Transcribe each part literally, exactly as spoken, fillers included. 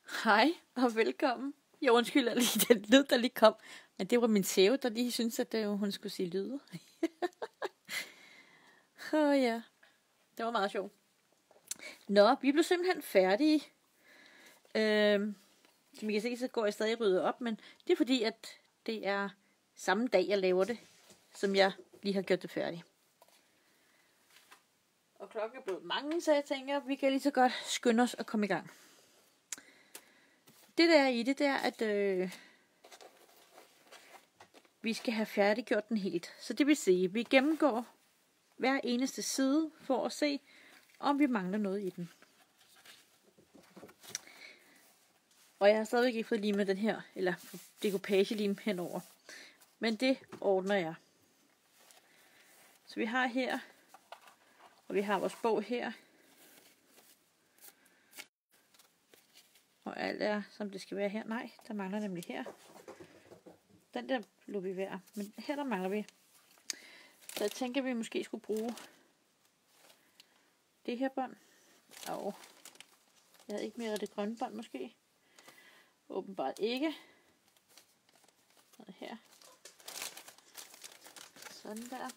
Hej og velkommen. Jeg undskylder lige den lyd, der lige kom. Men det var min sæve, der lige syntes, at øh, hun skulle sige lyde. Åh oh, ja, det var meget sjovt. Nå, vi blev simpelthen færdige. Øh, som I kan se, så går jeg stadig ryddet op. Men det er fordi, at det er samme dag, jeg laver det, som jeg lige har gjort det færdigt. Og klokken er blevet mange, så jeg tænker, at vi kan lige så godt skynde os og komme i gang. Det der er i det, det er, at øh, vi skal have færdiggjort den helt. Så det vil sige, at vi gennemgår hver eneste side for at se, om vi mangler noget i den. Og jeg har stadigvæk ikke fået limet den her, eller dekoupage-lim henover. Men det ordner jeg. Så vi har her, og vi har vores bog her. Og alt er, som det skal være her. Nej, der mangler nemlig her. Den der lå vi værd, men her der mangler vi. Så jeg tænker, at vi måske skulle bruge det her bånd. Og jeg havde ikke mere af det grønne bånd måske. Åbenbart ikke. Noget her. Sådan der.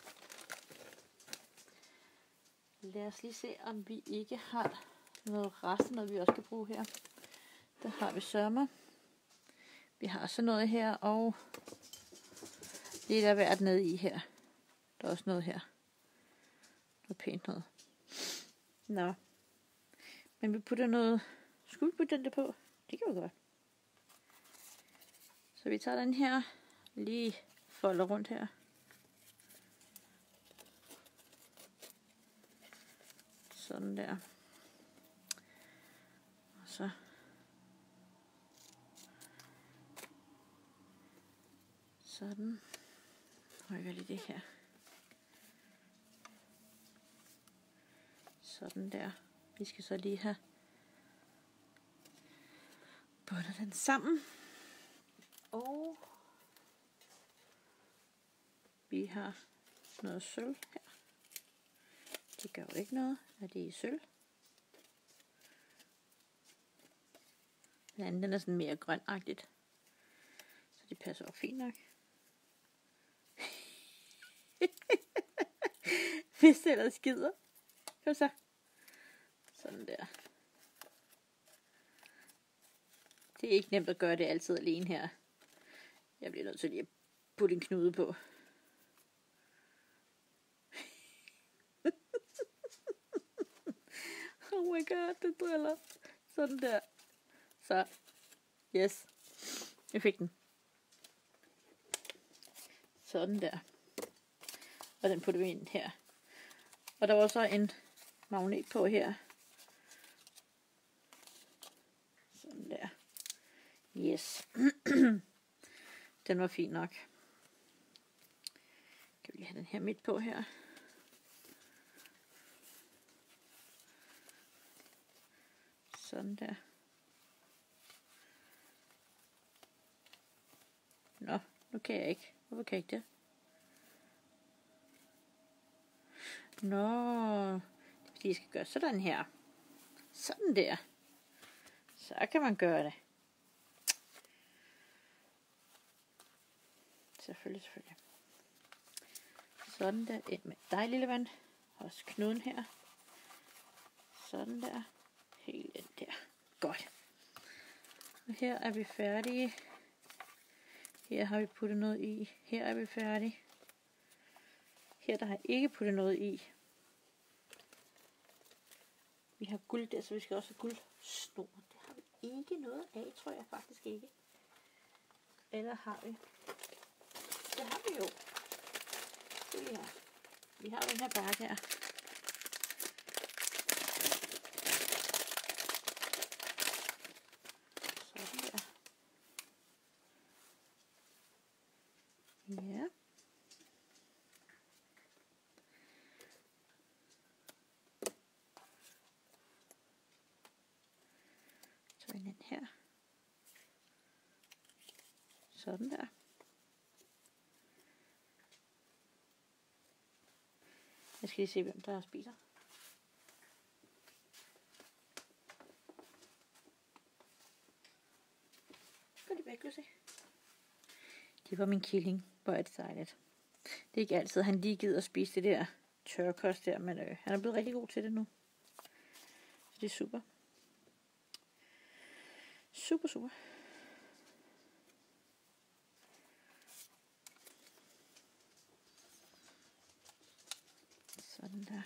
Lad os lige se, om vi ikke har noget rest, noget vi også kan bruge her. Der har vi sørmer. Vi har så noget her, og lidt af hvert nede i her. Der er også noget her. Noget pænt noget. Nå. Men vi putter noget. Skulle vi putte den der på? Det kan vi godt. Så vi tager den her. Lige folder rundt her. Sådan der. Og så sådan. Rykker lige det her. Sådan der. Vi skal så lige have bundet den sammen. Og vi har noget sølv her. Det gør jo ikke noget, at det er i sølv. Den anden, den er sådan mere grønagtigt. Så det passer jo fint nok. Hvis det ellers skider. Kom så. Sådan der. Det er ikke nemt at gøre det altid alene her. Jeg bliver nødt til lige at putte en knude på. Oh my god, det driller. Sådan der. Så. Yes. Jeg fik den. Sådan der. Og den putter vi ind her. Og der var så en magnet på her. Sådan der. Yes. Den var fin nok. Kan vi lige have den her midt på her. Sådan der. Nå, nu kan jeg ikke. Hvorfor kan jeg ikke det? Nå, det er fordi jeg skal gøre sådan her. Sådan der. Så kan man gøre det. Selvfølgelig, selvfølgelig. Sådan der. Ind med dig, lille ven. Også knuden her. Sådan der. Helt ind der. Godt. Og her er vi færdige. Her har vi puttet noget i. Her er vi færdige. Her der har jeg ikke puttet noget i. Vi har guld der, så vi skal også have guldsnor. Det har vi ikke noget af, tror jeg faktisk ikke. Eller har vi? Det har vi jo. Det vi har. Vi har den her bakke her. Sådan der. Ja. Så ind den her. Sådan der. Jeg skal lige se, hvem der spiser. de væk, kan du se. Det var min killing. Hvor er det dejligt. Det er ikke altid, han lige gider at spise det der tørkost der, men øh, han er blevet rigtig god til det nu. Så det er super. Super, super. Sådan der.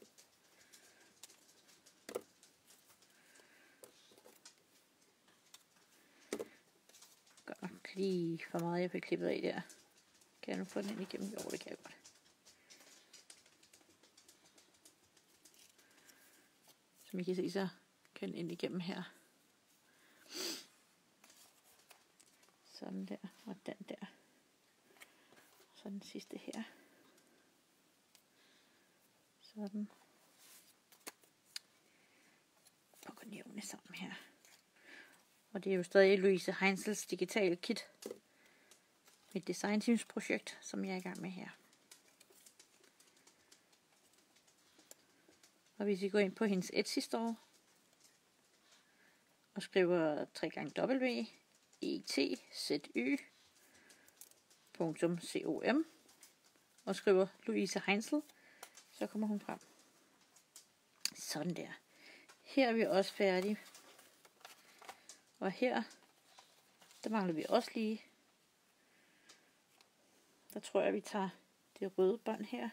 Godt nok lige for meget, jeg fik klippet af der. Kan jeg nu få den ind igennem? Jo, det kan jeg godt. Som I kan se, så kan den ind igennem her. Sådan der, og den der. Og så den sidste her. Sådan. Prøv at nævne sammen her. Og det er jo stadig Louise Heinzels digitale kit. Mit design teams projekt, som jeg er i gang med her. Og hvis I går ind på hendes Etsy store og skriver tre gange w e t z y punktum com og skriver Louise Heinzel, så kommer hun frem. Sådan der. Her er vi også færdige. Og her, der mangler vi også lige. Der tror jeg, vi tager det røde bånd her.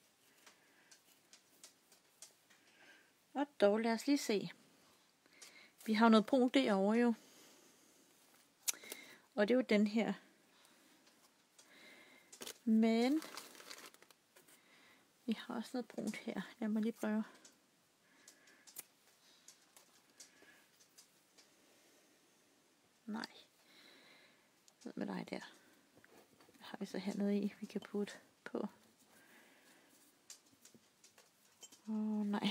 Og dog, lad os lige se. Vi har noget brunt derovre jo. Og det er jo den her. Men vi har også noget brunt her. Lad mig lige prøve. Nej. Ned med dig der. Hvad har vi så hernede i, vi kan putte på? Åh oh, nej.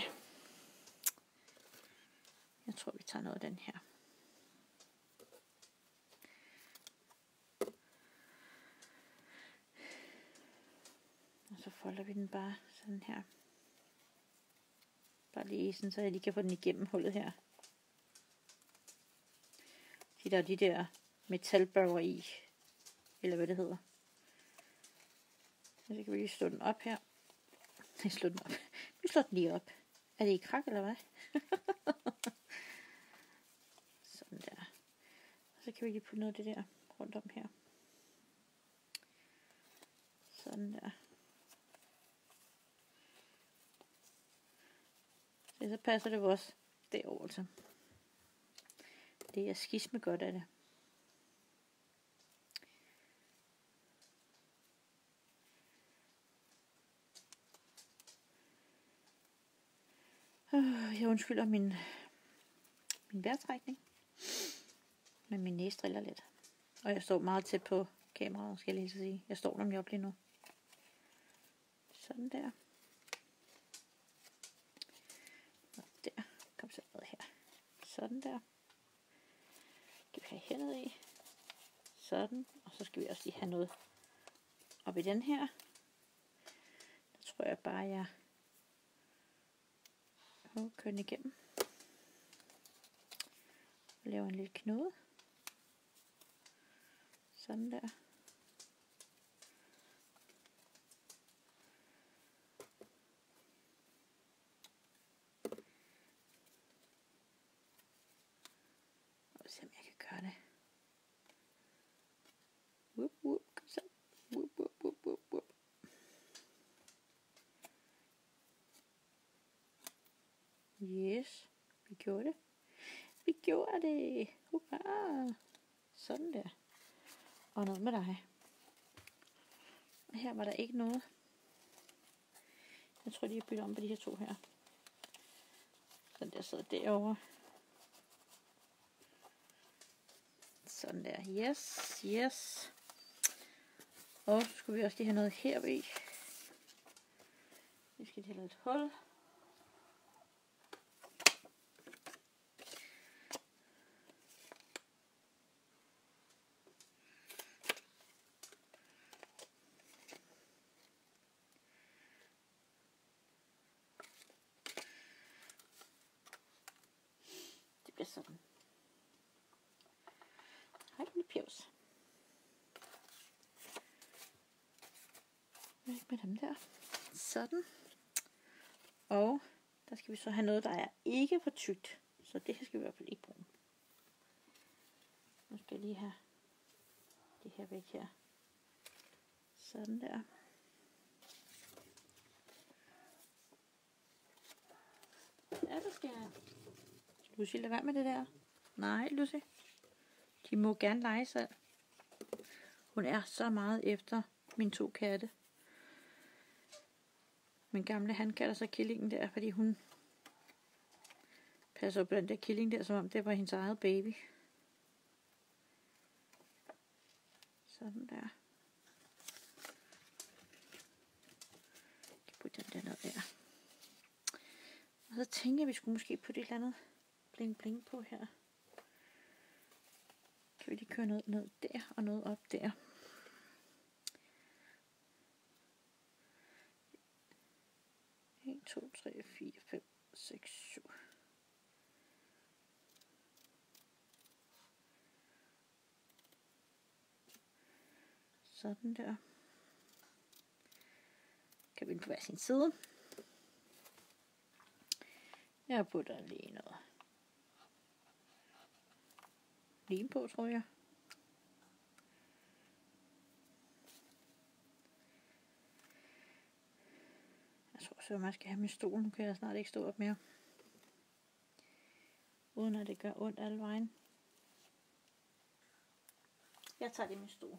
Jeg tror, vi tager noget af den her. Og så folder vi den bare sådan her. Bare lige sådan, så jeg lige kan få den igennem hullet her. De der, de der metalbørger i. Eller hvad det hedder. Og så kan vi lige slå den op her. Vi slår den op. Vi slår den lige op. Er det i krak, eller hvad? Sådan der. Og så kan vi lige putte noget af det der rundt om her. Sådan der. Så, så passer det også derover til. Det er skisme godt af det. Jeg undskylder min, min vejrtrækning. Men min næse driller lidt. Og jeg står meget tæt på kameraet, skal jeg lige sige. Jeg står nemlig op lige nu. Sådan der. Og der. Kom så noget her. Sådan der. Skal vi have hernede i. Sådan. Og så skal vi også lige have noget op i den her. Der tror jeg bare, jeg nu kører den igennem. Og laver en lille knude. Sådan der. Og se om jeg kan gøre det. Whoop, whoop, kom så. Whoop, whoop, whoop, whoop, whoop. Yes, vi gjorde det. Vi gjorde det. Hurra. Sådan der. Og noget med dig. Og her var der ikke noget. Jeg tror, de har byttet om på de her to her. Sådan der sidder derovre. Sådan der. Yes, yes. Og så skulle vi også lige have noget her ved. Vi skal til et hul. Det bliver sådan. Hej. Lille pjevs. Væk med dem der. Sådan. Og der skal vi så have noget, der er ikke for tykt. Så det her skal vi i hvert fald ikke bruge. Nu skal jeg lige have det her væk her. Sådan der. Ja, der skal jeg. Lucy, lad være med det der. Nej, Lucy. De må gerne lege selv. Hun er så meget efter mine to katte. Min gamle, han kalder sig killingen der, fordi hun passer på den der killing der, som om det var hendes eget baby. Sådan der. Jeg kan putte den der ned der. Og så tænker jeg, vi skulle måske putte et eller andet bling bling på her. Kan vi lige køre noget ned der og noget op der. en, to, tre, fire, fem, seks, syv. Sådan der. Kan vi på hver sin side. Jeg putter lige noget lim på, tror jeg. Jeg tror så, man skal have min stol. Nu kan jeg snart ikke stå op mere. Uden at det gør ondt alle vejen. Jeg tager det i min stol.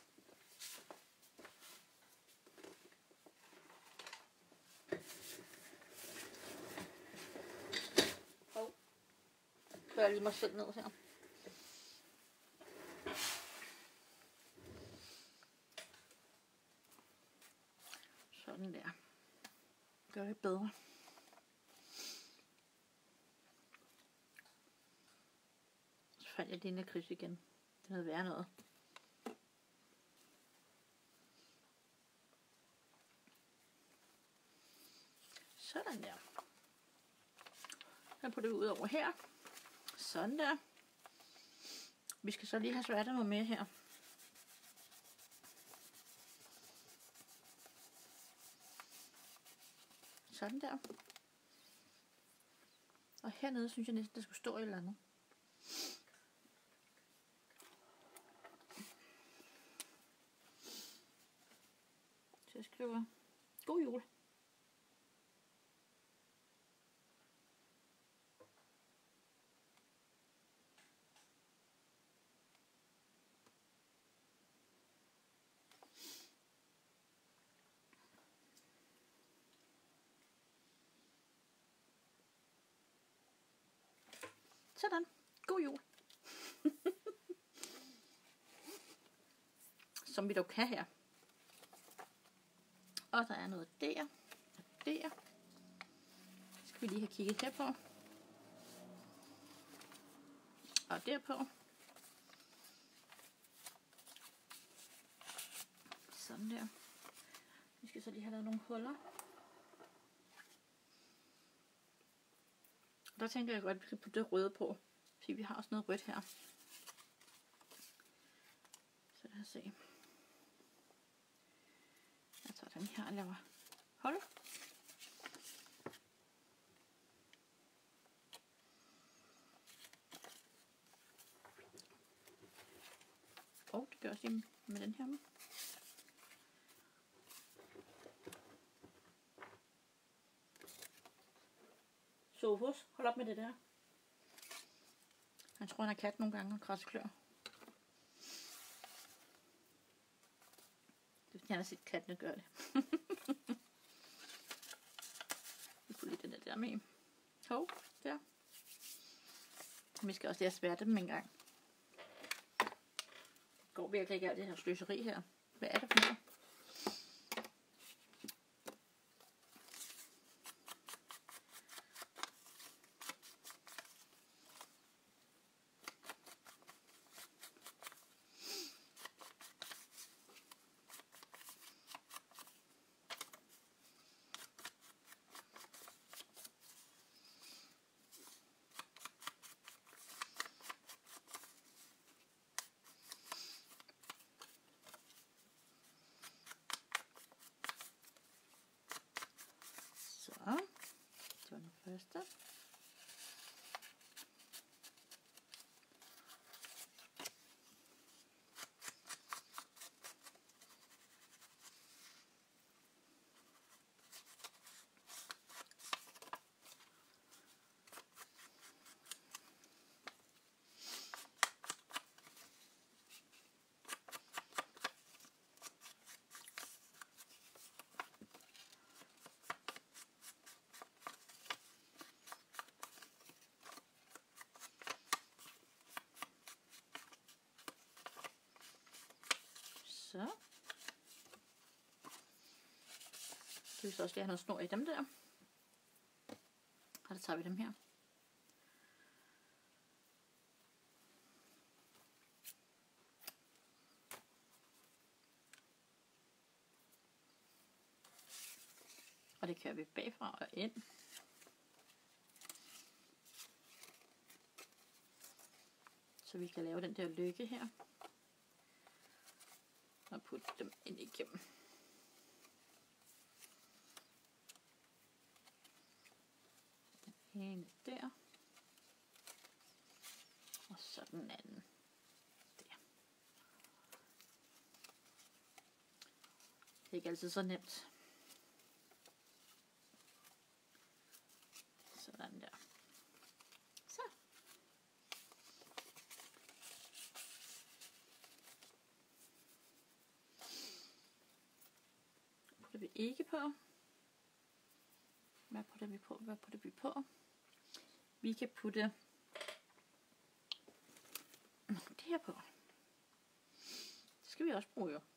Hov. Så jeg lige mig selv ned her. Sådan der. Gør det bedre. Så fandt jeg den her kryds igen. Det havde været noget. Sådan der. Så putter vi ud over her. Sådan der. Vi skal så lige have sværtet noget mere her. Sådan der. Og hernede synes jeg næsten, der skulle stå et eller andet. Så jeg skriver, god jul. Sådan. God jul. Som vi dog kan her. Og der er noget der. Og der. Skal vi lige have kigget her på. Og derpå. Sådan der. Vi skal så lige have lavet nogle huller. Der tænker jeg godt, at vi kan putte det røde på. Fordi vi har også noget rødt her. Så lad os se. Jeg tager den her og laver hul. Og det gør også lige med den her. Sofus, hold op med det der. Jeg tror, han har kat nogle gange og græsklør. Det er jeg har set kattene gøre det. Vi får lige den der, der med. Hov, der. Vi skal også lige have sværtet dem en gang. Det går virkelig ikke af det her sløseri her. Hvad er det for noget? Så. Det vil så også lige have noget snor i dem der. Og så tager vi dem her. Og det kører vi bagfra og ind. Så vi kan lave den der lykke her. Og putte dem ind igennem. Den ene der. Og så den anden der. Det er ikke altid så nemt. Sådan der. Så. Putter vi ikke på. Hvad putter vi på? Hvad putter vi på? Vi kan putte det her på. Det skal vi også bruge jo.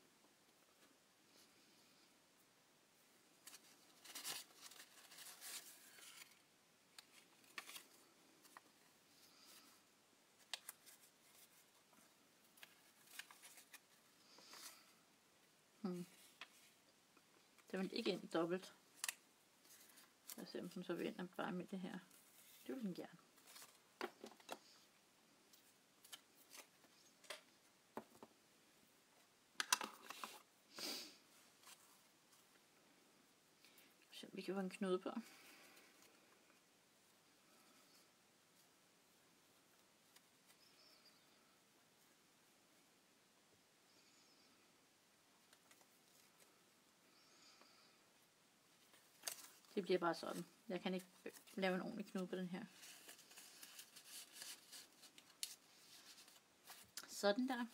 Hmm. Det vil ikke ind dobbelt. Lad os se om den så vil ind bare med det her. Det vil den gerne. Så vi kan få en knude på. Det bliver bare sådan. Jeg kan ikke lave en ordentlig knude på den her. Sådan der.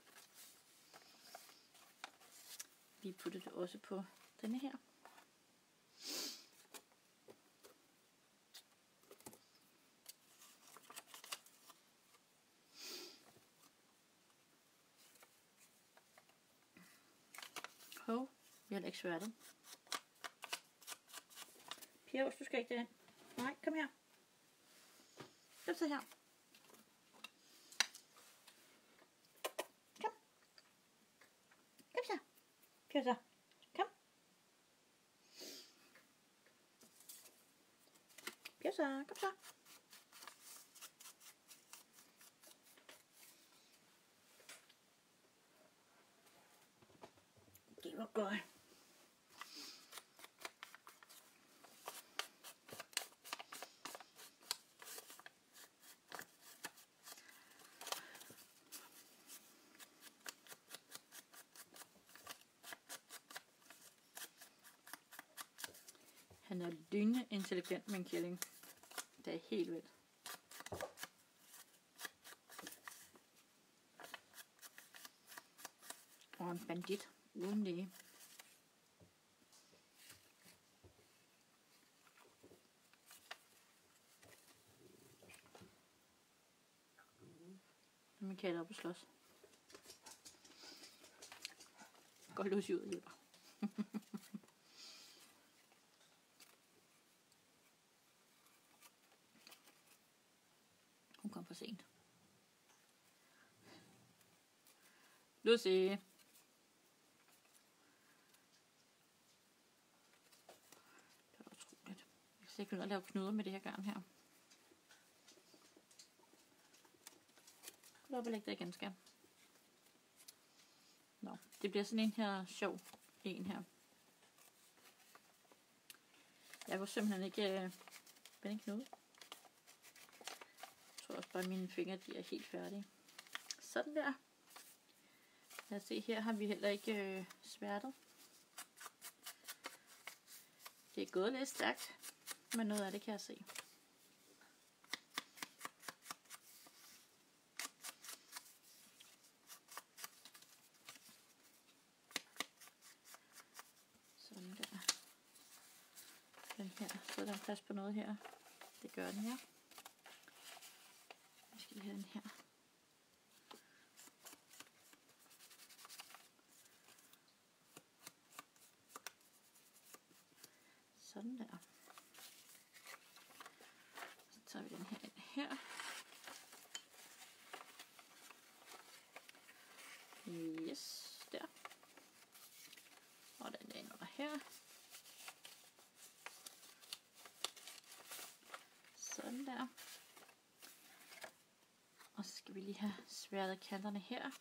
Vi putter det også på denne her. Hov, vi har ikke sværtet. Pia, du skal ikke derind. Nej, kom her. Kom så her. Kom. Kom så. Pia så. Kom. Pia så. Kom så. Det var godt. Han er lynende intelligent med en kælling. Det er helt vildt. Og en bandit uden læge. Man kan op og slås. Godt løs ud og hjælper. Hun kom for sent. Lucy. Det var utroligt. Jeg kan ikke lade lave knuder med det her garn her. Gå op og læg det igen, skal. Nå, det bliver sådan en her sjov en her. Jeg kunne simpelthen ikke øh, binde en knude. Jeg tror også bare, at mine fingre de er helt færdige. Sådan der. Lad os se, her har vi heller ikke øh, sværtet. Det er gået lidt stærkt, men noget af det kan jeg se. Sådan der. Den her, så er der plads på noget her. Det gør den her. Vi skal have den her. vi lige have sværtet kanterne her.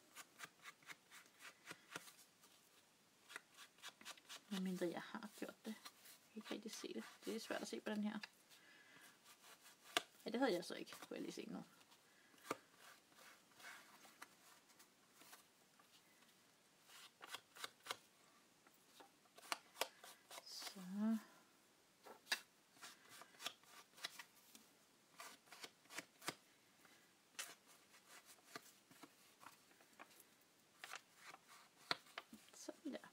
Medmindre jeg har gjort det. Jeg kan ikke rigtig se det. Det er svært at se på den her. Ja, det havde jeg så ikke. Kunne jeg lige se nu. Så. Sådan der.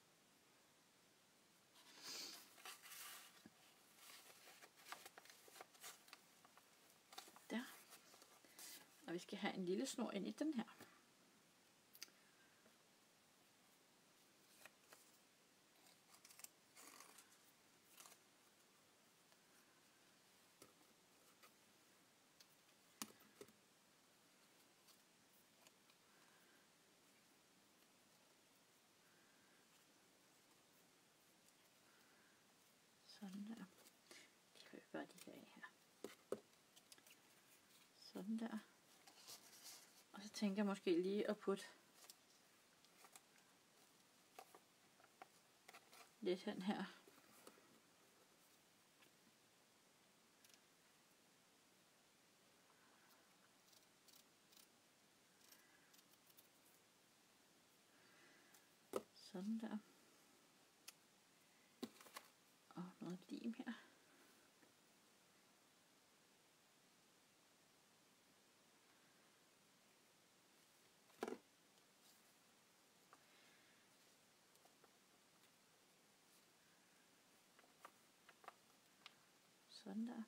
Der. Og vi skal have en lille snor ind i den her. Sådan der. De kan vi bare de her af her. Sådan der. Og så tænker jeg måske lige at putte lidt hen her. Sådan der. Og noget lim her. Sådan der.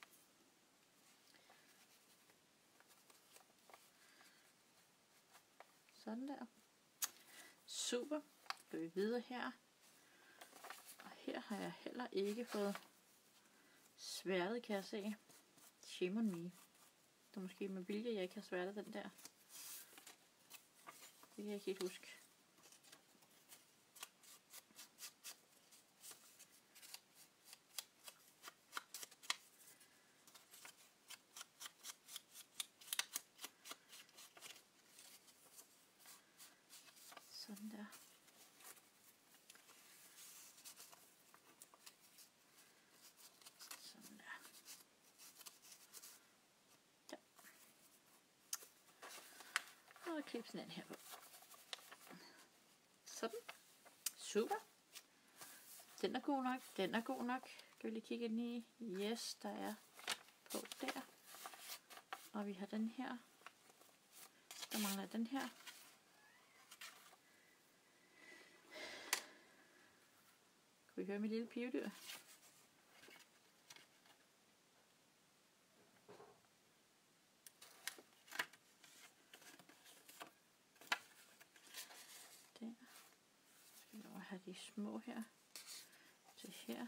Sådan der. Super. Går vi videre her. Og her har jeg heller ikke fået sværtet, kan jeg se. Shame on me. Det er måske med vilje, jeg ikke har sværtet den der. Det kan jeg ikke helt huske. Sådan der. Sådan der. Der. Og klip sådan en her på. Sådan. Super. Den er god nok. Den er god nok. Kan vi lige kigge ind i? Yes, der er på der. Og vi har den her. Der mangler den her. Kan vi høre mit lille pigedyr? Der. Skal vi over have de små her. Til her.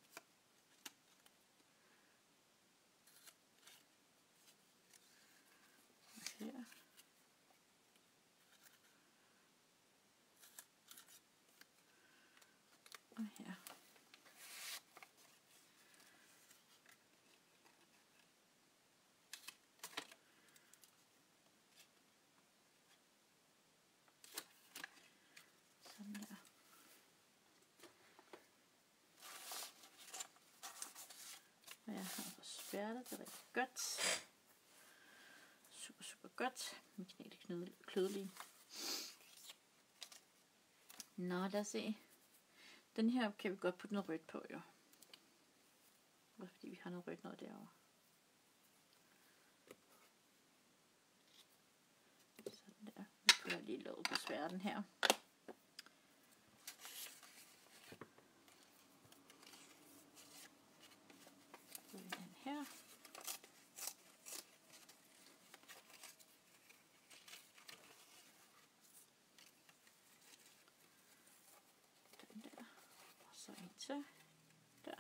Og her. Og her. Sådan der. Og jeg har fået spærret det rigtig godt. Super, super godt. Mit knæ det klødelige. Nå, lad os se. Den her kan vi godt putte noget rødt på, jo. Også fordi vi har noget rødt noget derovre. Sådan der. Vi putter lige låget på sværten her. Den her. Den der. Og så en til. Der.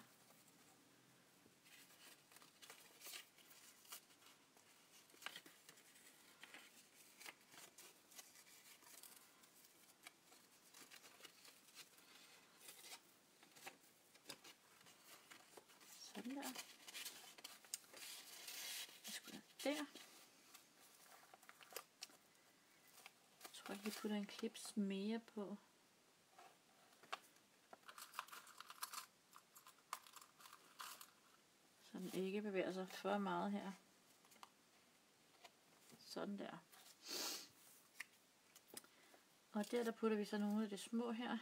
Sådan der. Der. Jeg kan putte en klips mere på. Så den ikke bevæger sig for meget her. Sådan der. Og der, der putter vi så nogle af de små her.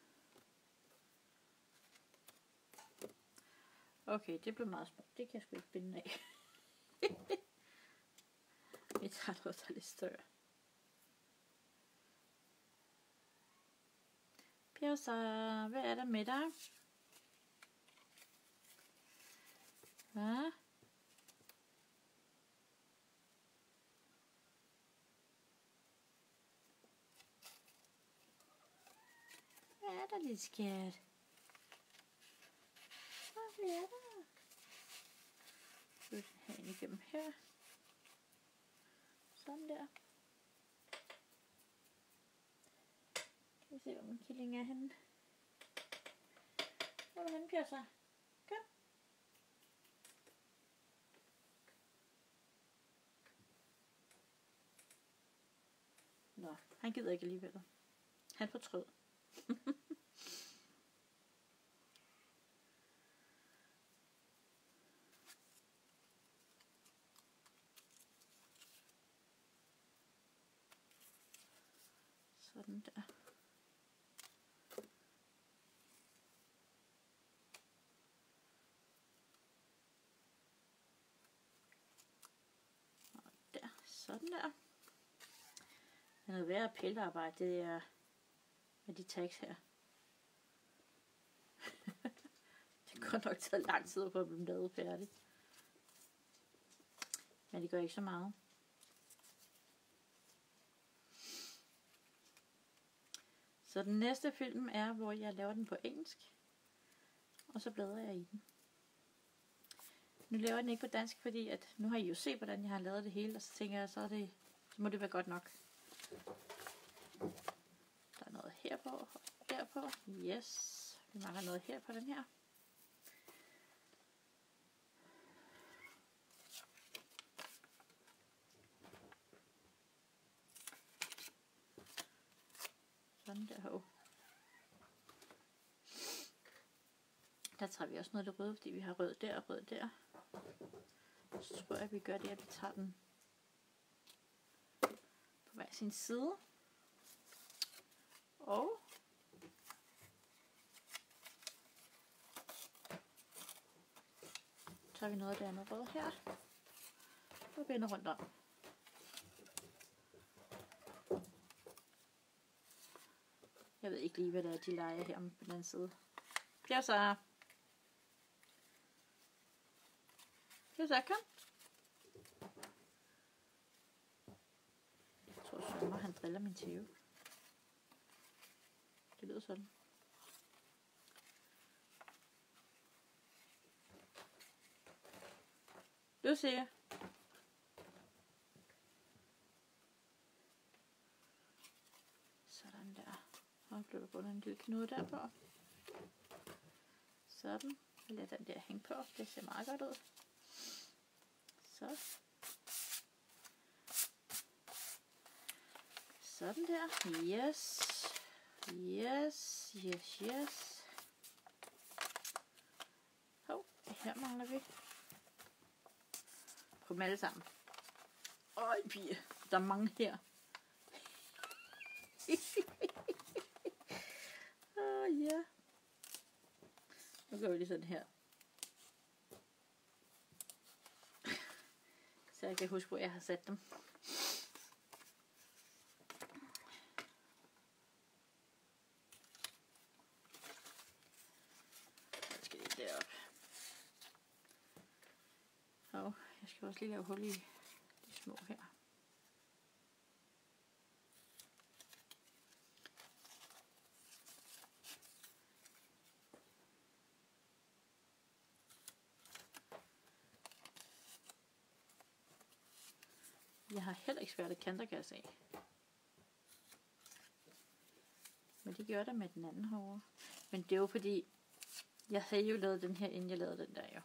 Okay, det blev meget smukt. Det kan jeg sgu ikke binde af. Vi tager noget, der er lidt større. Pjevser, hvad er der med dig? Hvad? Hvad er der, lille skat? Hvad er der? Flyt herinde igennem her. Sådan der. Kan vi se, hvor min killing er henne. Hvor er du henne, Pjevser? Kom. Nå, han gider ikke alligevel. Han fortrød. Sådan der. Og der, sådan der. Det er noget værre pillearbejde, det er med de tags her. Det går nok taget lang tid for at blive lavet færdig. Men det gør ikke så meget. Så den næste film er, hvor jeg laver den på engelsk. Og så bladrer jeg i den. Nu laver jeg den ikke på dansk, fordi at nu har I jo set, hvordan jeg har lavet det hele. Og så tænker jeg, så, er det, så må det være godt nok. Der er noget her på og derpå. Yes. Vi mangler noget her på den her. Sådan der. Oh. Der tager vi også noget af det røde, fordi vi har rød der og rød der. Så tror jeg, at vi gør det, at vi tager den på hver sin side. Og så tager vi noget af det andet rød her og vender rundt om. Jeg ved ikke lige, hvad det er, de leger her på den anden side. Pjevser. Pjevser, kom. Jeg tror, Sømmer, han driller min tæve. Det lyder sådan. Lucy. Sådan der. Og blev der bundet en lille knude derpå. Sådan. Jeg lader den der hænge på. Det ser meget godt ud. Så. Sådan der. Yes. Yes. Yes, yes. Hov, her mangler vi. Prøv dem alle sammen. Øj, pige. Der er mange her. Åh, oh, ja. Yeah. Nu gør vi lige sådan her. Så jeg kan huske, hvor jeg har sat dem. Jeg skal lige derop. Og jeg skal også lige lave hul i de små her. Jeg har heller ikke svært at kanter, kan jeg se. Men det gør der med den anden herovre. Men det er jo fordi, jeg havde jo lavet den her, inden jeg lavede den der jo.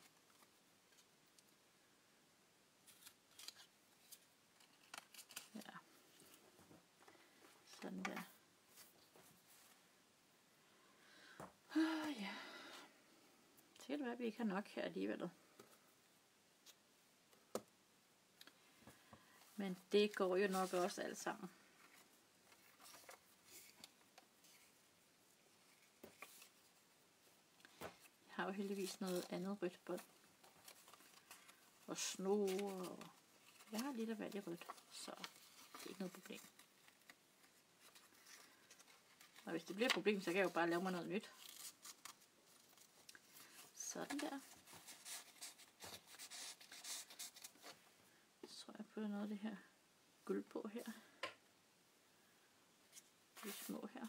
Ja. kan det være, at vi ikke har nok her alligevel. Men det går jo nok også alt sammen. Jeg har jo heldigvis noget andet rødt bånd. Og snore. Og jeg har lidt af hvert i rødt, så det er ikke noget problem. Og hvis det bliver et problem, så kan jeg jo bare lave mig noget nyt. Sådan der. Så tror jeg på noget af det her guld på her. De små her.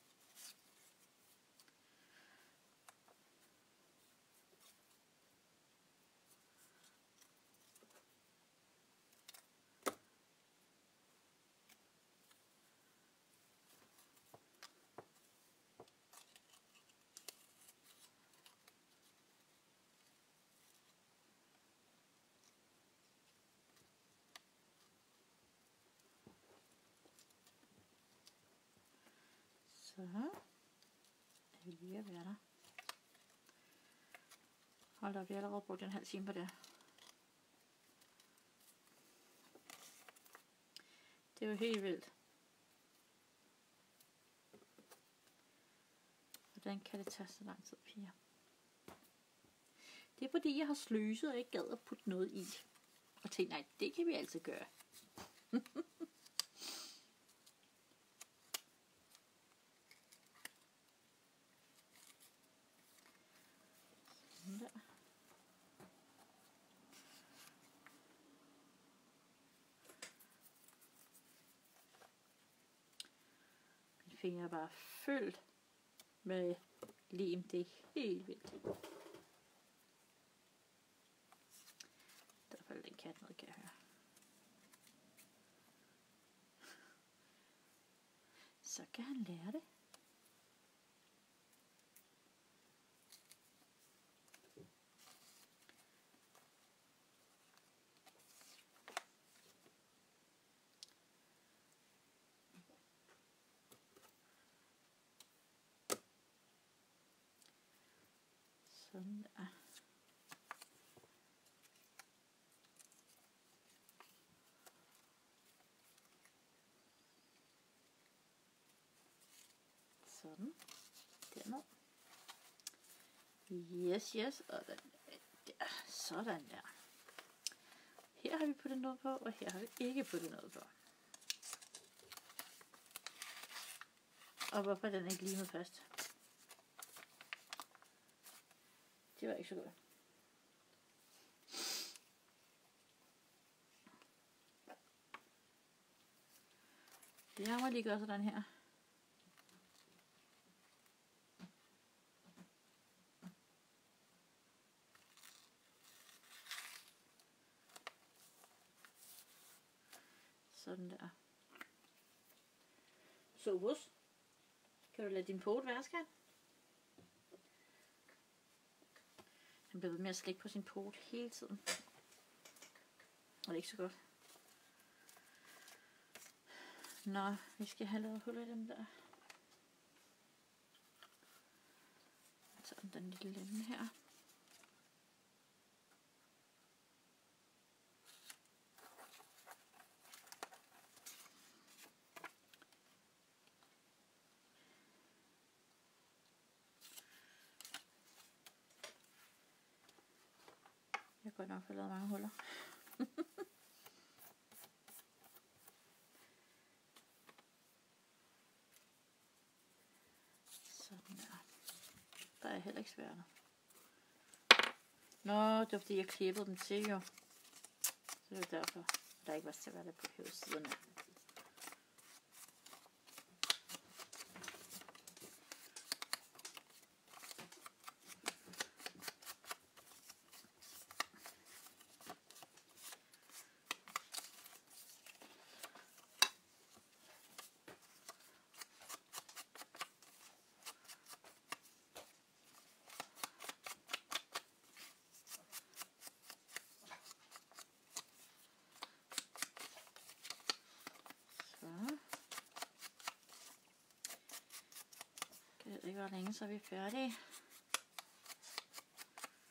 Så er vi lige at være der. Hold da, vi har allerede brugt en halv time på det. Det er jo helt vildt. Hvordan kan det tage så lang tid, piger? Det er fordi, jeg har sløset og ikke gad at putte noget i. Og tænkte, nej, det kan vi altid gøre. Mine fingre er bare fyldt med lim. Det er helt vildt. Der faldt en kat ned, kan jeg høre. Så kan han lære det. Sådan der. Sådan. Dernede. Yes, yes. Og den der. Sådan der. Her har vi puttet noget på, og her har vi ikke puttet noget på. Og hvorfor den ikke limet fast? Det var ikke så godt. Det her må lige gøre sådan her. Sådan der. Så hus. Kan du lade din pot være, skat? Han bliver ved med at slikke på sin pot hele tiden. Og det er ikke så godt. Nå, vi skal have lavet huller i dem der. Så den lille lemme her. Jeg kan godt nok få lavet mange huller. Sådan der. Der er heller ikke svært. Nå, det var fordi jeg klippede dem til jo. Så det er derfor, der ikke var til at være der på hele siden af. Det var længe, så er vi færdige.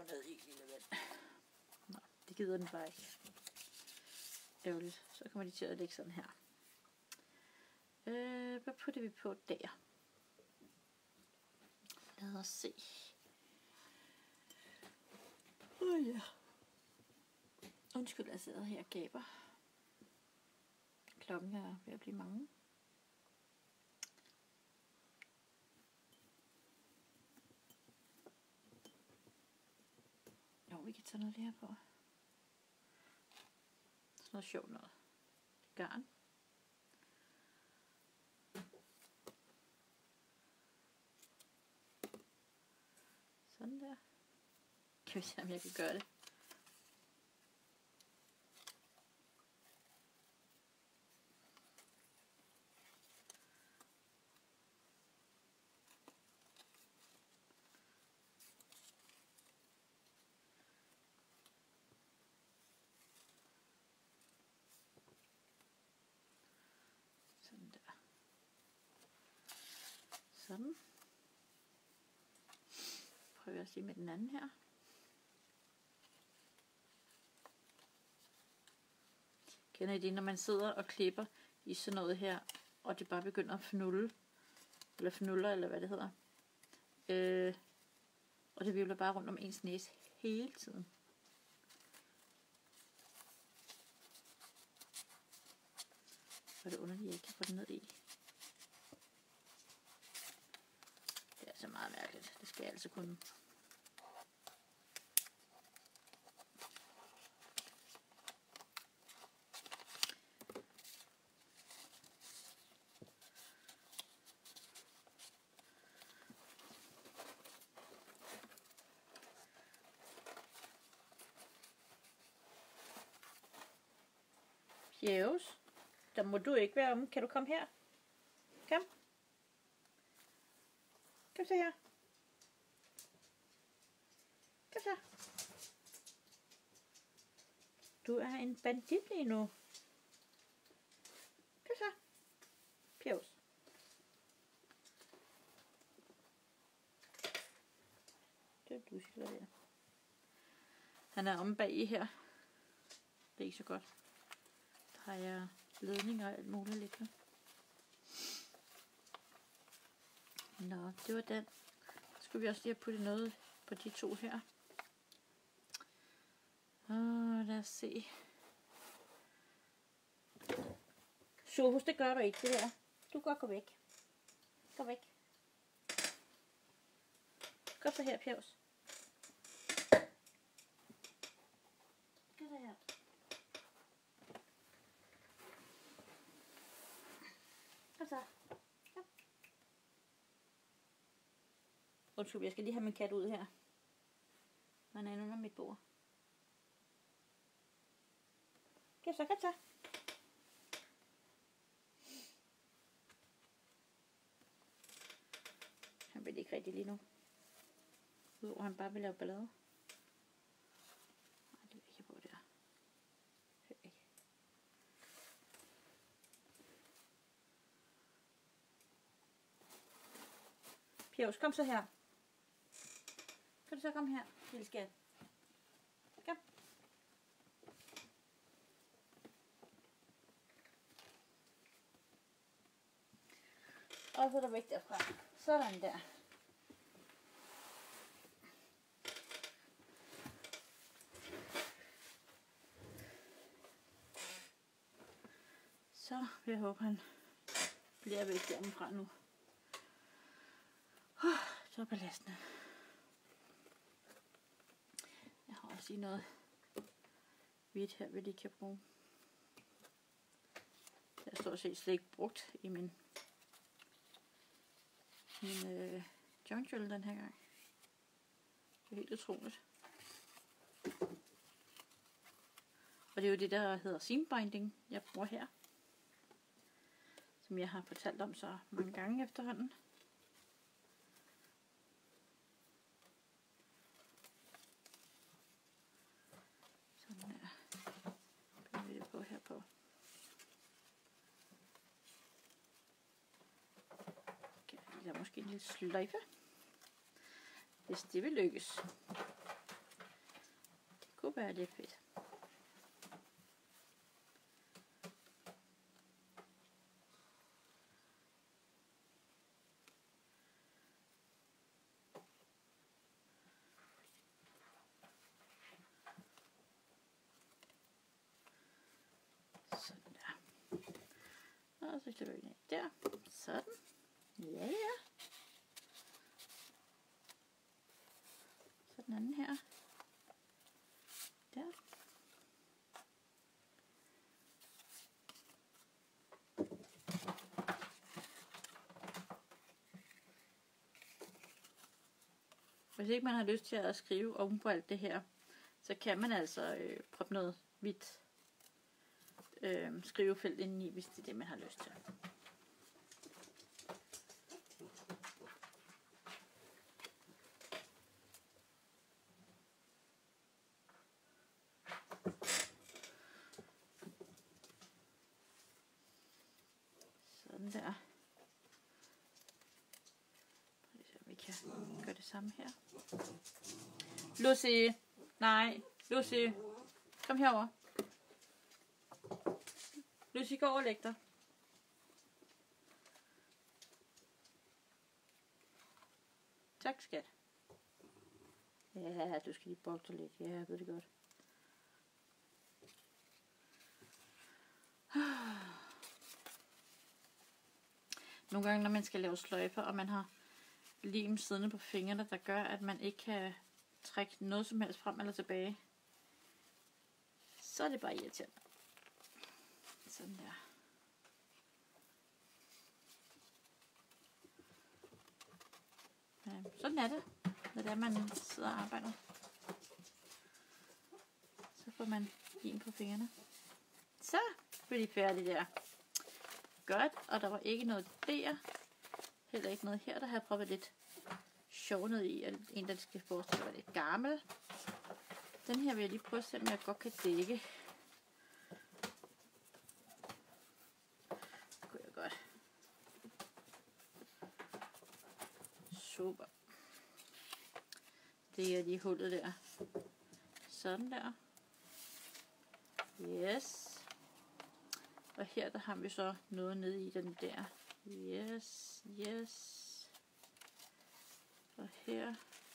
ned i, lille ven. Nå, det gider den bare ikke. Ærgerligt. Så kommer de til at lægge sådan her. Øh, hvad putter vi på der? Lad os se. Åh oh, ja. Undskyld, jeg sidder her og gaber. Klokken er ved at blive mange. Jo, vi kan tage noget her på. Sådan noget sjovt noget. Garn. Sådan der. Kan vi se, om jeg kan gøre det. Sådan der. Sådan. Prøver jeg at se med den anden her. Kender I det, når man sidder og klipper i sådan noget her, og det bare begynder at fnulle, eller fnuller, eller hvad det hedder. Øh, og det vivler bare rundt om ens næse hele tiden. Så er det underligt, at jeg ikke kan få den ned i. Det er altså meget mærkeligt. Det skal jeg altså kunne. Jævs. Der må du ikke være om. Kan du komme her? Kom. Kom så her. Kom så. Du er en bandit lige nu. Kom så. Pjevs. Det er du siger der. Han er omme bag i her. Det er ikke så godt. Der har jeg ledninger og alt muligt liggende. Nå, det var den. Så skulle vi også lige have puttet noget på de to her. Åh, lad os se. Sofus, det gør du ikke, det der. Du kan godt gå væk. Gå væk. Kom så her, Pjevs. Kom så her. Kom så. Kom. Undskyld, jeg skal lige have min kat ud her. Han er under mit bord. Kom så, kom så. Han vil ikke rigtig lige nu. Udover han bare vil lave ballade. Nej, det vil jeg ikke på der. Det vil ikke. Pjevs, kom så her. Kan du så komme her, lille skat? Kom. Og så er der væk derfra. Sådan der. Så vil jeg håbe, han bliver væk hjemmefra nu. Uh, så er belastende. Jeg har også lige noget hvidt her, vi lige kan bruge. Jeg har stort set slet ikke brugt i min, min øh, jungle den her gang. Det er helt utroligt. Og det er jo det, der hedder seam binding, jeg bruger her. Som jeg har fortalt om så mange gange efterhånden. Sådan her. Bliver vi det på her på. Kan jeg måske en lille sløjfe. Hvis det vil lykkes. håber jeg, det er fedt. Sådan der. Og så klipper vi ned der. Sådan. Ja, ja. Så den anden her. Der. Hvis ikke man har lyst til at skrive oven på alt det her, så kan man altså øh, proppe noget hvidt øh, skrivefelt indeni, hvis det er det, man har lyst til. Sådan der. Vi kan gøre det samme her. Lucy! Nej, Lucy! Kom herover. Lucy, gå over og læg dig. Tak, skat. Ja, du skal lige bogte lidt. Ja, jeg ved det godt. Nogle gange, når man skal lave sløjfer, og man har lim siddende på fingrene, der gør, at man ikke kan trække noget som helst frem eller tilbage, så er det bare irriterende. Sådan der. Ja, sådan er det, når det er, man sidder og arbejder. Så får man lim på fingrene. Så bliver de færdige der. Godt, og der var ikke noget der. Heller ikke noget her, der har jeg prøvet lidt sjov ned i. En, der skal forestille at være lidt gammel. Den her vil jeg lige prøve at se, om jeg godt kan dække. Det kunne jeg godt. Super. Det er lige hullet der. Sådan der. Yes. Og her der har vi så noget nede i den der. Yes, yes. Og her.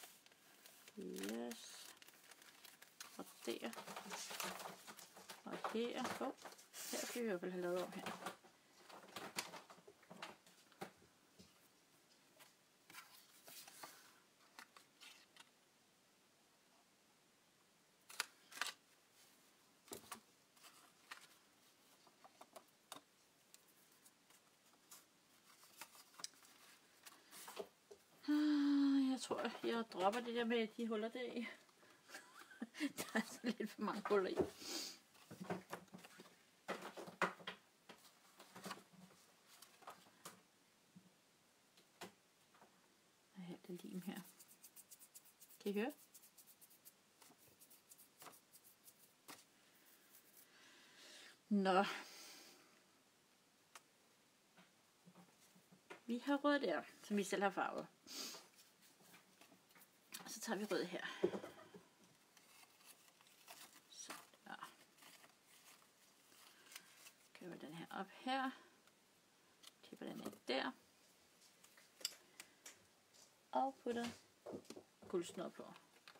Yes. Og der. Og her. Oh, her skal vi i hvert fald have lavet om her. Jeg tror, jeg dropper det der med de huller der i. Der er altså lidt for mange huller i. Jeg har det lim her. Kan I høre? Nå. Vi har rød der, som vi selv har farvet. Så tager vi rød her. Så der. Køber den her op her. Klipper den ind der. Og putter guldsnor på.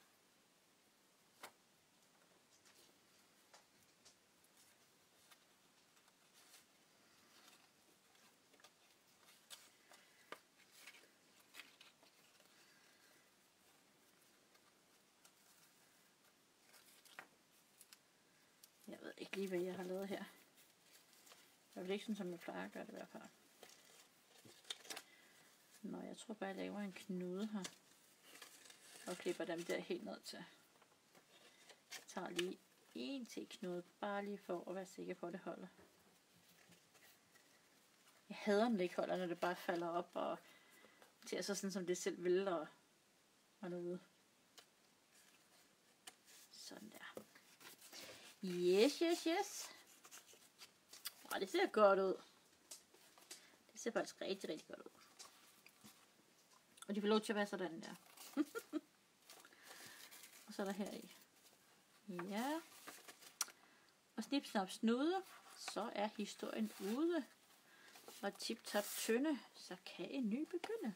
Jeg ved ikke lige, hvad jeg har lavet her. Jeg vil ikke sådan, som jeg plejer at gøre det i hvert fald. Nå, jeg tror bare, jeg laver en knude her. Og klipper dem der helt ned til. Jeg tager lige en til knude, bare lige for at være sikker på, at det holder. Jeg hader, når det ikke holder, når det bare falder op og til så sådan, som det selv vil og, og noget. Sådan der. Yes, yes, yes. Og det ser godt ud. Det ser faktisk rigtig, rigtig godt ud. Og de får lov til at være sådan der. Og så er der her i. Ja. Og snip, snap, snude. Så er historien ude. Og tip, tap, tynde. Så kan en ny begynde.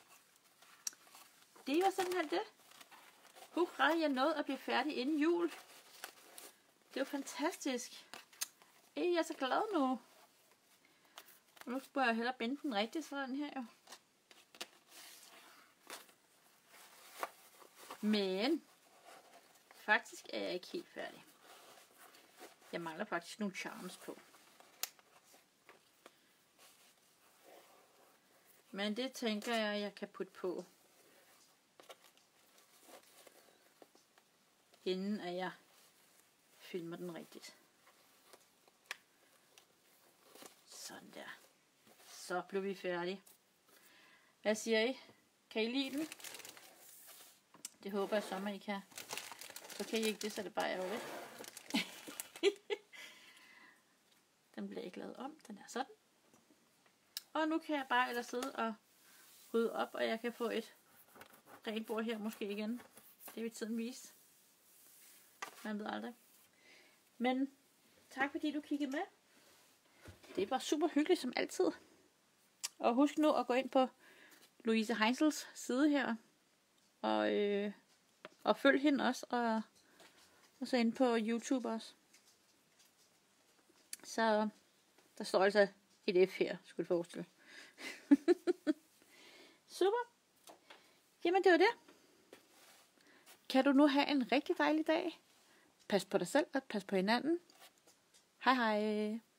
Det var simpelthen det. Hurra, jeg nåede at blive færdig inden jul. Det var fantastisk. Jeg er så glad nu. Og nu skal jeg hellere binde den rigtigt, sådan her jo. Men faktisk er jeg ikke helt færdig. Jeg mangler faktisk nogle charms på. Men det tænker jeg, jeg kan putte på, inden at jeg filmer den rigtigt. Sådan der. Så blev vi færdige. Hvad siger I? Kan I lide den? Det håber jeg så, man I kan. Så kan I ikke det, så er det bare ærgerligt. Den bliver ikke lavet om. Den er sådan. Og nu kan jeg bare ellers sidde og rydde op, og jeg kan få et rent bord her måske igen. Det vil tiden vise. Man ved aldrig. Men tak fordi du kiggede med. Det var super hyggeligt som altid. Og husk nu at gå ind på Louise Heinzels side her. Og, øh, og følg hende også. Og, og så ind på YouTube også. Så der står altså et F her, skulle du forestille. Super. Jamen det var det. Kan du nu have en rigtig dejlig dag. Pas på dig selv og pas på hinanden. Hej hej.